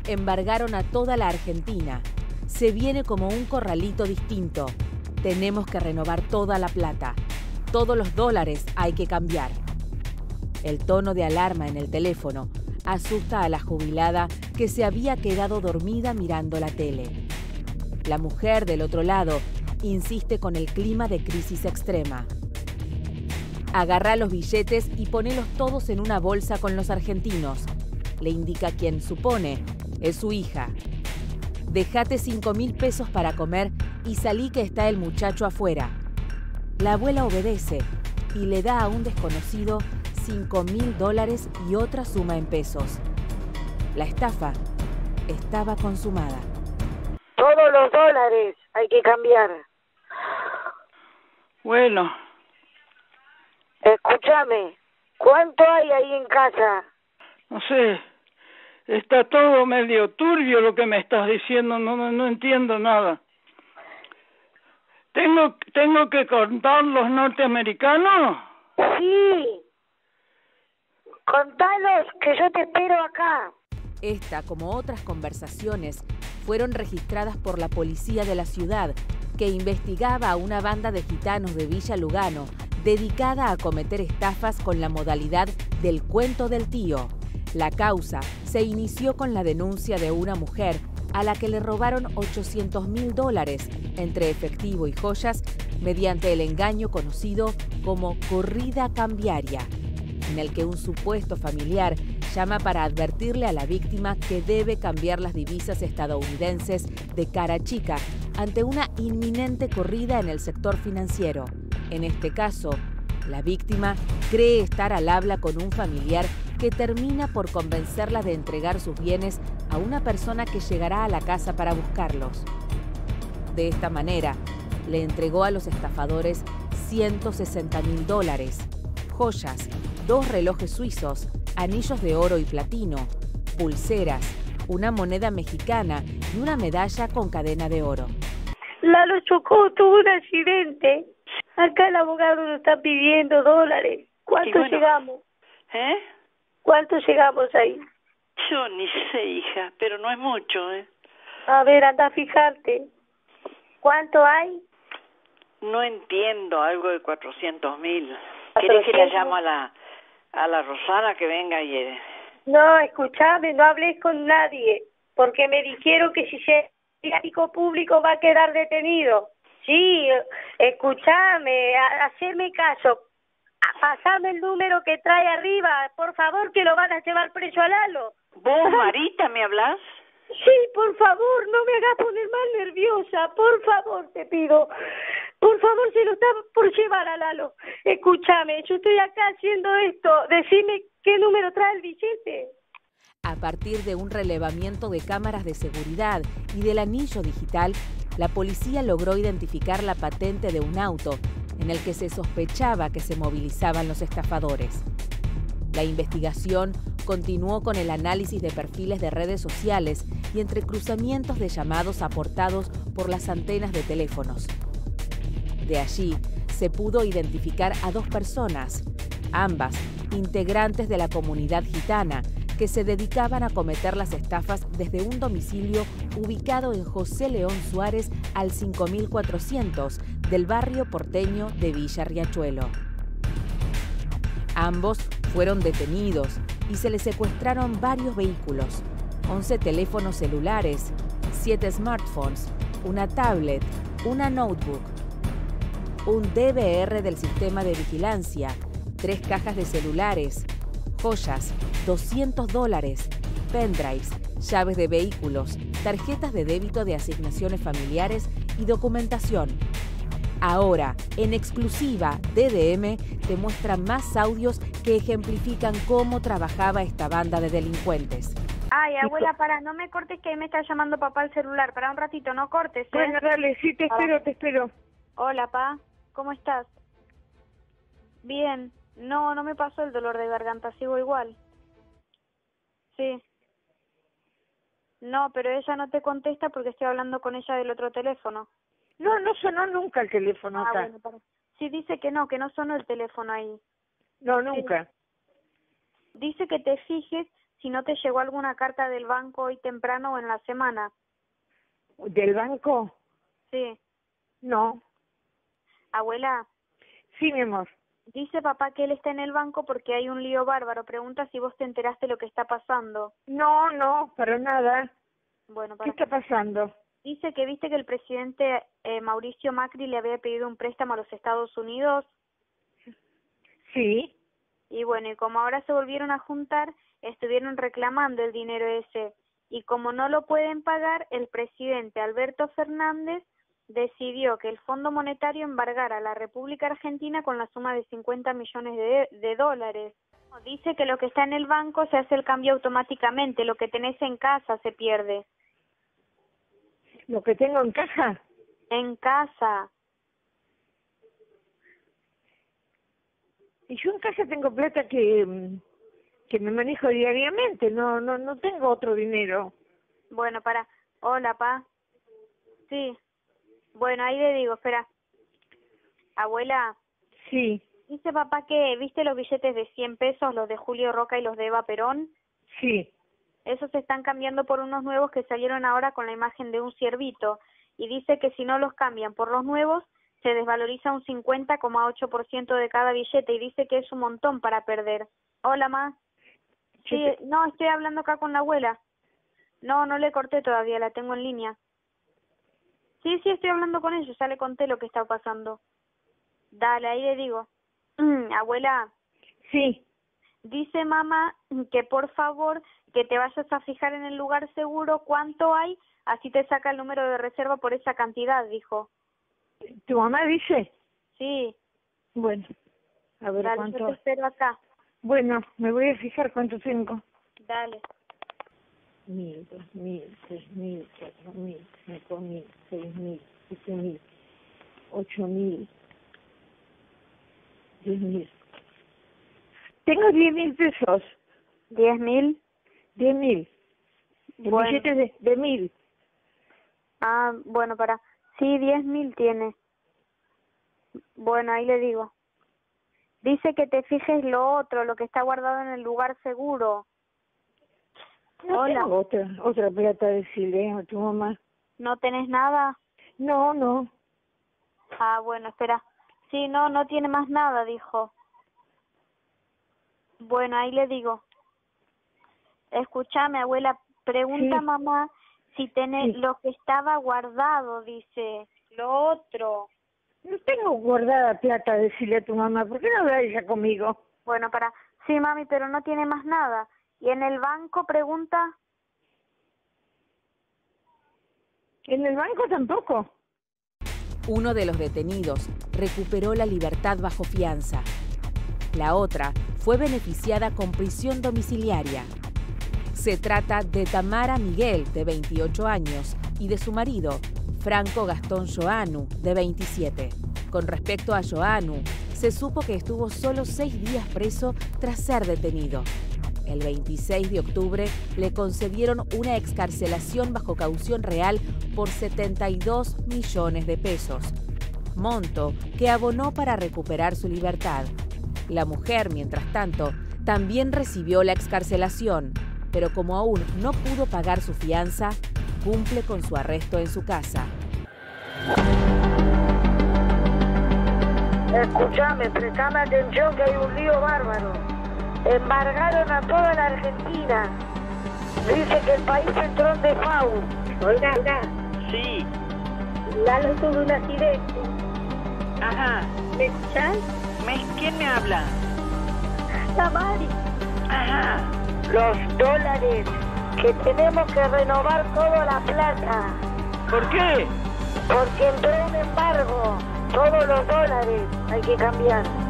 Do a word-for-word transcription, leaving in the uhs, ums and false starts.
Embargaron a toda la Argentina. Se viene como un corralito distinto. Tenemos que renovar toda la plata. Todos los dólares hay que cambiar. El tono de alarma en el teléfono asusta a la jubilada que se había quedado dormida mirando la tele. La mujer del otro lado insiste con el clima de crisis extrema. Agarrá los billetes y ponelos todos en una bolsa con los argentinos. Le indica quien supone es su hija. Dejate cinco mil pesos para comer y salí que está el muchacho afuera. La abuela obedece y le da a un desconocido cinco mil dólares y otra suma en pesos. La estafa estaba consumada. Todos los dólares hay que cambiar. Bueno. Escúchame, ¿cuánto hay ahí en casa? No sé, está todo medio turbio lo que me estás diciendo, no, no, no entiendo nada. ¿Tengo, tengo que contar los norteamericanos? Sí. Contalos, que yo te espero acá. Esta, como otras conversaciones, fueron registradas por la policía de la ciudad, que investigaba a una banda de gitanos de Villa Lugano, dedicada a cometer estafas con la modalidad del cuento del tío. La causa se inició con la denuncia de una mujer a la que le robaron ochocientos mil dólares entre efectivo y joyas mediante el engaño conocido como corrida cambiaria, en el que un supuesto familiar llama para advertirle a la víctima que debe cambiar las divisas estadounidenses de cara chica ante una inminente corrida en el sector financiero. En este caso, la víctima cree estar al habla con un familiar que termina por convencerla de entregar sus bienes a una persona que llegará a la casa para buscarlos. De esta manera, le entregó a los estafadores ciento sesenta mil dólares, joyas, dos relojes suizos, anillos de oro y platino, pulseras, una moneda mexicana y una medalla con cadena de oro. Lalo chocó, tuvo un accidente. Acá el abogado nos está pidiendo dólares. ¿Cuánto bueno, llegamos? ¿Eh? ¿Cuánto llegamos ahí? Yo ni sé, hija, pero no es mucho, ¿eh? A ver, anda a fijarte. ¿Cuánto hay? No entiendo, algo de cuatrocientos mil. ¿Querés que le llamo a la, a la Rosana que venga y... Eh... No, escuchame, no hables con nadie, porque me dijeron que si se público público va a quedar detenido. Sí, escúchame, hacerme caso, pasame el número que trae arriba, por favor, que lo van a llevar preso a Lalo. ¿Vos, Marita, me hablas? Sí, por favor, no me hagas poner más nerviosa, por favor, te pido. Por favor, se lo está por llevar a Lalo. Escúchame, yo estoy acá haciendo esto, decime qué número trae el billete. A partir de un relevamiento de cámaras de seguridad y del anillo digital, la policía logró identificar la patente de un auto en el que se sospechaba que se movilizaban los estafadores. La investigación continuó con el análisis de perfiles de redes sociales y entre cruzamientos de llamados aportados por las antenas de teléfonos. De allí se pudo identificar a dos personas, ambas integrantes de la comunidad gitana, que se dedicaban a cometer las estafas desde un domicilio ubicado en José León Suárez al cinco mil cuatrocientos del barrio porteño de Villa Riachuelo. Ambos fueron detenidos y se les secuestraron varios vehículos, once teléfonos celulares, siete smartphones, una tablet, una notebook, un D V R del sistema de vigilancia, tres cajas de celulares, joyas, doscientos dólares, pendrives, llaves de vehículos, tarjetas de débito de asignaciones familiares y documentación. Ahora, en exclusiva, D D M te muestra más audios que ejemplifican cómo trabajaba esta banda de delincuentes. Ay, abuela, para, no me cortes que me está llamando papá al celular. Para un ratito, no cortes, ¿eh? Bueno, dale, sí, te espero, te espero. Hola, pa, ¿cómo estás? Bien. No, no me pasó el dolor de garganta, sigo igual. Sí. No, pero ella no te contesta porque estoy hablando con ella del otro teléfono. No, no sonó nunca el teléfono ah, acá. Bueno, para... Sí, dice que no, que no sonó el teléfono ahí. No, nunca. Sí. Dice que te fijes si no te llegó alguna carta del banco hoy temprano o en la semana. ¿Del banco? Sí. No. Abuela. Sí, mi amor. Dice papá que él está en el banco porque hay un lío bárbaro. Pregunta si vos te enteraste de lo que está pasando. No, no, para nada. Bueno, para... ¿Qué está pasando? Dice que viste que el presidente eh, Mauricio Macri le había pedido un préstamo a los Estados Unidos. Sí. Y bueno, y como ahora se volvieron a juntar, estuvieron reclamando el dinero ese. Y como no lo pueden pagar, el presidente Alberto Fernández decidió que el Fondo Monetario embargara a la República Argentina con la suma de cincuenta millones de, de dólares. Dice que lo que está en el banco se hace el cambio automáticamente, lo que tenés en casa se pierde. ¿Lo que tengo en casa? En casa. Y yo en casa tengo plata que, que me manejo diariamente, no, no, no tengo otro dinero. Bueno, para. Hola, pa. Sí. Bueno, ahí le digo, espera. Abuela. Sí. Dice papá que, ¿viste los billetes de cien pesos, los de Julio Roca y los de Eva Perón? Sí. Esos se están cambiando por unos nuevos que salieron ahora con la imagen de un ciervito. Y dice que si no los cambian por los nuevos, se desvaloriza un cincuenta coma ocho por ciento de cada billete. Y dice que es un montón para perder. Hola, ma. Sí, no, estoy hablando acá con la abuela. No, no le corté todavía, la tengo en línea. Sí, sí, estoy hablando con ellos, ya le conté lo que está pasando. Dale, ahí le digo. Mm, abuela. Sí. Dice mamá que por favor que te vayas a fijar en el lugar seguro cuánto hay, así te saca el número de reserva por esa cantidad, dijo. ¿Tu mamá dice? Sí. Bueno, a ver Dale, cuánto. yo te espero acá. Bueno, me voy a fijar cuánto tengo. Dale. Mil, dos mil, tres mil, cuatro mil, cinco mil, seis mil, siete mil, ocho mil, diez mil. Tengo diez mil pesos. ¿Diez mil? Diez mil. Bueno. Billetes de, de mil. Ah, bueno, para. Sí, diez mil tiene. Bueno, ahí le digo. Dice que te fijes lo otro, lo que está guardado en el lugar seguro. No Hola. tengo otra, otra plata, decirle a tu mamá. ¿No tenés nada? No, no. Ah, bueno, espera. Sí, no, no tiene más nada, dijo. Bueno, ahí le digo. Escúchame, abuela, pregunta Sí. a mamá si tiene Sí. lo que estaba guardado, dice. Lo otro. No tengo guardada plata, decirle a tu mamá. ¿Por qué no habla ella conmigo? Bueno, para. Sí, mami, pero no tiene más nada. ¿Y en el banco pregunta? ¿En el banco tampoco? Uno de los detenidos recuperó la libertad bajo fianza. La otra fue beneficiada con prisión domiciliaria. Se trata de Tamara Miguel, de veintiocho años, y de su marido, Franco Gastón Joanu, de veintisiete. Con respecto a Joanu, se supo que estuvo solo seis días preso tras ser detenido. El veintiséis de octubre le concedieron una excarcelación bajo caución real por setenta y dos millones de pesos, monto que abonó para recuperar su libertad. La mujer, mientras tanto, también recibió la excarcelación, pero como aún no pudo pagar su fianza, cumple con su arresto en su casa. Escuchame, prestame atención que hay un lío bárbaro. Embargaron a toda la Argentina. Dice que el país entró en default. Oiga, oiga. Sí. Lalo tuvo un accidente. Ajá. ¿Me escuchás? ¿Me- ¿Quién me habla? La Mari. Ajá. Los dólares. Que tenemos que renovar toda la plata. ¿Por qué? Porque entró un embargo. Todos los dólares hay que cambiar.